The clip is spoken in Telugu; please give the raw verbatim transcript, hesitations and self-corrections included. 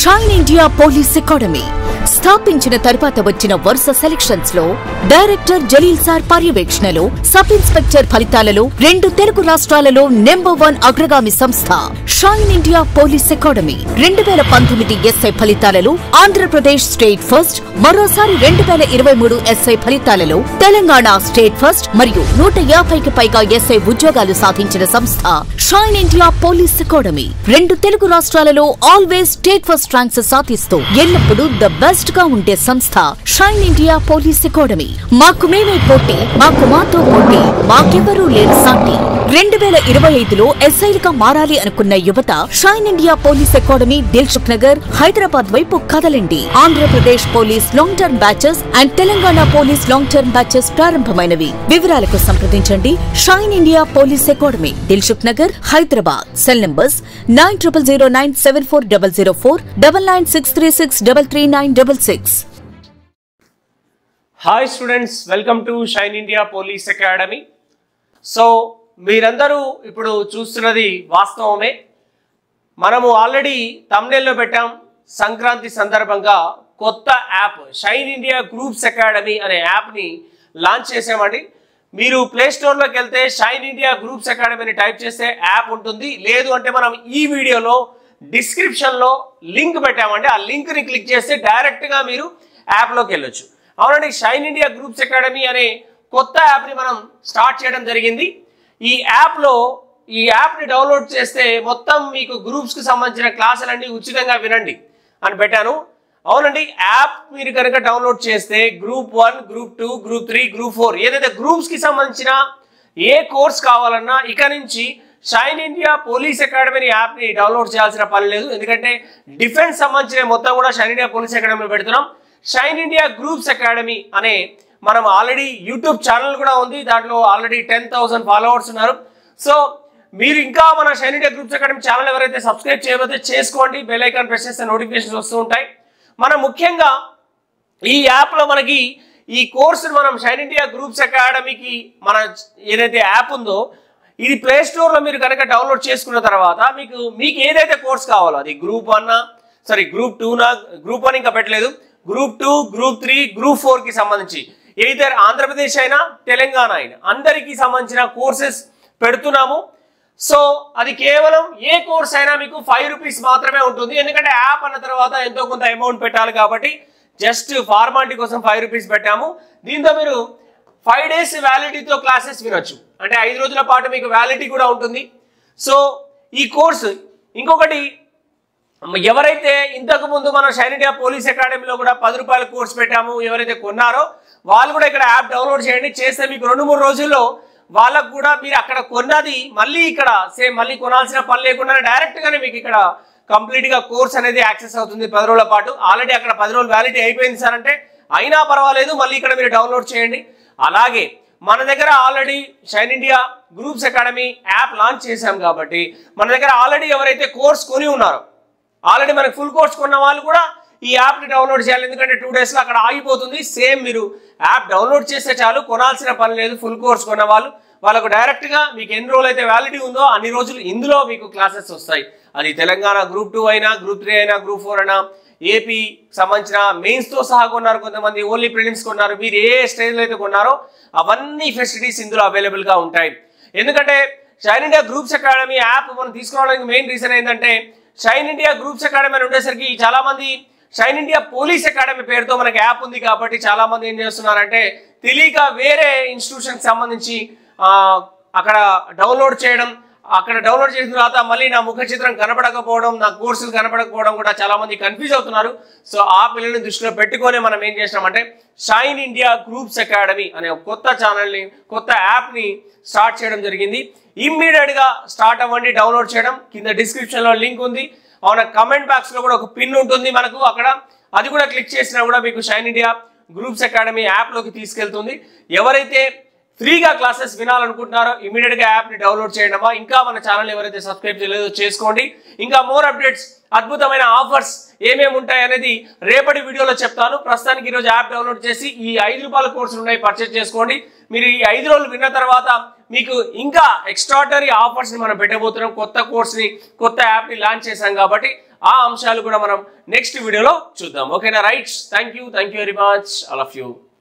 షైన్ ఇండియా పోలీస్ అకాడమీ స్థాపించిన తర్వాత వచ్చిన వరుస సెలక్షన్స్ లో డైరెక్టర్ జలీల్ సార్ పర్యవేక్షణలో సబ్ ఇన్స్పెక్టర్ ఫలితాలలో రెండు తెలుగు రాష్ట్రాలలో నెంబర్ వన్ అగ్రగామి సంస్థ షైన్ ఇండియా పోలీస్ అకాడమీ రెండు వేల పంతొమ్మిది ఎస్ఐ ఫలితాలలో ఆంధ్రప్రదేశ్ స్టేట్ ఫస్ట్, మరోసారి రెండు వేల ఇరవై మూడు ఎస్ఐ ఫలితాలలో తెలంగాణ స్టేట్ ఫస్ట్ మరియు నూట యాభైకి పైగా ఎస్ఐ ఉద్యోగాలు సాధించిన సంస్థ షైన్ ఇండియా పోలీస్ అకాడమీ. రెండు తెలుగు రాష్ట్రాలలో ఆల్వేస్ స్టేట్ ఫస్ట్ ర్యాంక్స్ సాధిస్తూ ఎల్లప్పుడూ ద బెస్ట్ గా ఉండే సంస్థ షైన్ ఇండియా పోలీస్ అకాడమీ. మాకు మేమే పోటీ, మాకు మాతో పోటీ, మాకెవరూ లేరు సాటి. రెండు వేల ఇరవై ఐదులో ఎస్ఐలుగా మారాలి అనుకున్న యువత shine India police academy Dilsukh Nagar Hyderabad వైపు కదలండి. Andhra Pradesh police long term batches and Telangana police long term batches ప్రారంభమైనవి. వివరాలకు సంప్రదించండి shine India police academy, Dilsukh Nagar, Hyderabad. Cell numbers nine triple zero nine seven four double zero four double nine six three six double three nine double six. Hi students, welcome to shine India police academy. So మీరందరూ ఇప్పుడు చూస్తున్నది వాస్తవమే. మనము ఆల్రెడీ థంబ్నెయిల్లో పెట్టాం, సంక్రాంతి సందర్భంగా కొత్త app shine India groups academy అనే యాప్ని లాంచ్ చేసామండి. మీరు ప్లే స్టోర్లోకి వెళ్తే షైన్ ఇండియా గ్రూప్స్ అకాడమీని టైప్ చేస్తే యాప్ ఉంటుంది. లేదు అంటే మనం ఈ వీడియోలో డిస్క్రిప్షన్లో లింక్ పెట్టామండి. ఆ లింక్ని క్లిక్ చేస్తే డైరెక్ట్గా మీరు యాప్లోకి వెళ్ళొచ్చు. అవునండి, షైన్ ఇండియా గ్రూప్స్ అకాడమీ అనే కొత్త యాప్ని మనం స్టార్ట్ చేయడం జరిగింది. ఈ యాప్లో ఈ యాప్ని డౌన్లోడ్ చేస్తే మొత్తం మీకు గ్రూప్స్కి సంబంధించిన క్లాసులన్నీ ఉచితంగా వినండి అని పెట్టాను. అవునండి, యాప్ మీరు కనుక డౌన్లోడ్ చేస్తే group one, group two, group three, group four ఏదైతే గ్రూప్స్కి సంబంధించిన ఏ కోర్స్ కావాలన్నా ఇక నుంచి షైన్ ఇండియా పోలీస్ అకాడమీ యాప్ని డౌన్లోడ్ చేయాల్సిన పని లేదు. ఎందుకంటే డిఫెన్స్ సంబంధించిన మొత్తం కూడా షైన్ ఇండియా పోలీస్ అకాడమీలో పెడుతున్నాం. షైన్ ఇండియా గ్రూప్స్ అకాడమీ అనే మనం ఆల్రెడీ యూట్యూబ్ ఛానల్ కూడా ఉంది. దాంట్లో ఆల్రెడీ టెన్ థౌసండ్ ఫాలోవర్స్ ఉన్నారు. సో మీరు ఇంకా మన shine India groups academy channel ఎవరైతే సబ్స్క్రైబ్ చేయబోతే చేసుకోండి. బెల్ ఐకాన్ ప్రెస్ చేస్తే నోటిఫికేషన్స్ వస్తూ ఉంటాయి. మనం ముఖ్యంగా ఈ యాప్లో మనకి ఈ కోర్సును మనం షైన్ ఇండియా గ్రూప్స్ అకాడమీకి మన ఏదైతే యాప్ ఉందో ఇది ప్లే స్టోర్లో మీరు కనుక డౌన్లోడ్ చేసుకున్న తర్వాత మీకు మీకు ఏదైతే కోర్స్ కావాలో అది గ్రూప్ వన్ సారీ గ్రూప్ టూనా గ్రూప్ వన్ ఇంకా పెట్టలేదు group two, group three, group ఫోర్కి సంబంధించి ఏదైతే ఆంధ్రప్రదేశ్ అయినా తెలంగాణ అయినా అందరికీ సంబంధించిన కోర్సెస్ పెడుతున్నాము. సో అది కేవలం ఏ కోర్స్ అయినా మీకు ఫైవ్ రూపీస్ మాత్రమే ఉంటుంది. ఎందుకంటే యాప్ అన్న తర్వాత ఎంతో కొంత అమౌంట్ పెట్టాలి కాబట్టి జస్ట్ ఫార్మాలిటీ కోసం ఫైవ్ రూపీస్ పెట్టాము. దీంతో మీరు ఫైవ్ డేస్ వ్యాలిడిటీతో క్లాసెస్ వినొచ్చు. అంటే ఐదు రోజుల పాటు మీకు వ్యాలిడిటీ కూడా ఉంటుంది. సో ఈ కోర్సు ఇంకొకటి, ఎవరైతే ఇంతకు ముందు మన షైన్ ఇండియా పోలీస్ అకాడమీలో కూడా పది రూపాయల కోర్స్ పెట్టాము ఎవరైతే కొన్నారో వాళ్ళు కూడా ఇక్కడ యాప్ డౌన్లోడ్ చేయండి. చేస్తే మీకు రెండు మూడు రోజుల్లో వాళ్ళకు కూడా మీరు అక్కడ కొన్నది మళ్ళీ ఇక్కడ సేమ్ మళ్ళీ కొనాల్సిన పని లేకుండా డైరెక్ట్గానే మీకు ఇక్కడ కంప్లీట్గా కోర్స్ అనేది యాక్సెస్ అవుతుంది పది రోజుల పాటు. ఆల్రెడీ అక్కడ పది రోజులు వ్యాలిడిటీ అయిపోయింది సార్ అంటే అయినా పర్వాలేదు, మళ్ళీ ఇక్కడ మీరు డౌన్లోడ్ చేయండి. అలాగే మన దగ్గర already shine India groups academy app launch చేశాం కాబట్టి మన దగ్గర ఆల్రెడీ ఎవరైతే కోర్స్ కొని ఉన్నారో ఆల్రెడీ మనకు ఫుల్ కోర్స్ కొన్న వాళ్ళు కూడా ఈ యాప్ని డౌన్లోడ్ చేయాలి. ఎందుకంటే టూ డేస్లో అక్కడ ఆగిపోతుంది. సేమ్ మీరు యాప్ డౌన్లోడ్ చేస్తే చాలు, కొనాల్సిన పని లేదు. ఫుల్ కోర్స్ కొన్న వాళ్ళు వాళ్ళకు డైరెక్ట్గా మీకు ఎన్ని రోజులు అయితే వ్యాలిడిటీ ఉందో అన్ని రోజులు ఇందులో మీకు క్లాసెస్ వస్తాయి. అది తెలంగాణ గ్రూప్ టూ అయినా, గ్రూప్ త్రీ అయినా, గ్రూప్ ఫోర్ అయినా, ఏపీ సంబంధించిన మెయిన్స్తో సహా కొన్నారు, కొంతమంది ఓన్లీ ప్రిలిమ్స్ కొన్నారు. మీరు ఏ స్టేజ్లో అయితే కొన్నారో అవన్నీ ఫెసిలిటీస్ ఇందులో అవైలబుల్గా ఉంటాయి. ఎందుకంటే shine India groups academy app మనం తీసుకురావడానికి మెయిన్ రీజన్ ఏంటంటే షైన్ ఇండియా గ్రూప్స్ అకాడమీ అని ఉండేసరికి చాలా మంది షైన్ ఇండియా పోలీస్ అకాడమీ పేరుతో మనకి యాప్ ఉంది కాబట్టి చాలా మంది ఏం చేస్తున్నారంటే తెలియక వేరే ఇన్స్టిట్యూషన్కి సంబంధించి అక్కడ డౌన్లోడ్ చేయడం, అక్కడ డౌన్లోడ్ చేసిన తర్వాత మళ్ళీ నా ముఖ చిత్రం కనపడకపోవడం, నా కోర్సులు కనపడకపోవడం కూడా చాలా మంది కన్ఫ్యూజ్ అవుతున్నారు. సో ఆ పిల్లల్ని దృష్టిలో పెట్టుకొని మనం ఏం చేసినామంటే షైన్ ఇండియా గ్రూప్స్ అకాడమీ అనే కొత్త ఛానల్ని, కొత్త యాప్ని స్టార్ట్ చేయడం జరిగింది. ఇమ్మీడియట్గా స్టార్ట్ అవ్వండి, డౌన్లోడ్ చేయడం. కింద డిస్క్రిప్షన్లో లింక్ ఉంది. అవునా, కమెంట్ బాక్స్లో కూడా ఒక పిన్ ఉంటుంది మనకు, అక్కడ అది కూడా క్లిక్ చేసినా కూడా మీకు షైన్ ఇండియా గ్రూప్స్ అకాడమీ యాప్లోకి తీసుకెళ్తుంది. ఎవరైతే ఫ్రీగా క్లాసెస్ వినాలనుకుంటున్నారో ఇమీడియట్గా యాప్ని డౌన్లోడ్ చేయడమా, ఇంకా మన ఛానల్ ఎవరైతే సబ్స్క్రైబ్ చేయలేదో చేసుకోండి. ఇంకా మోర్ అప్డేట్స్, అద్భుతమైన ఆఫర్స్ ఏమేమి ఉంటాయి అనేది రేపటి వీడియోలో చెప్తాను. ప్రస్తుతానికి ఈరోజు యాప్ డౌన్లోడ్ చేసి ఈ ఐదు రూపాయల కోర్సులు ఉన్నాయి, పర్చేజ్ చేసుకోండి. మీరు ఈ ఐదు రోజులు విన్న తర్వాత మీకు ఇంకా ఎక్స్ట్రాడనరీ ఆఫర్స్ ని మనం పెట్టబోతున్నాం. కొత్త కోర్స్ ని, కొత్త యాప్ ని లాంచ్ చేశాం కాబట్టి ఆ అంశాలు కూడా మనం నెక్స్ట్ వీడియోలో చూద్దాం. ఓకేనా right, thank you thank you very much all of you.